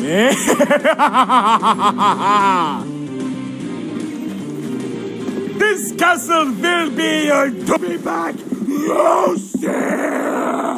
This castle will be your to be back roasted!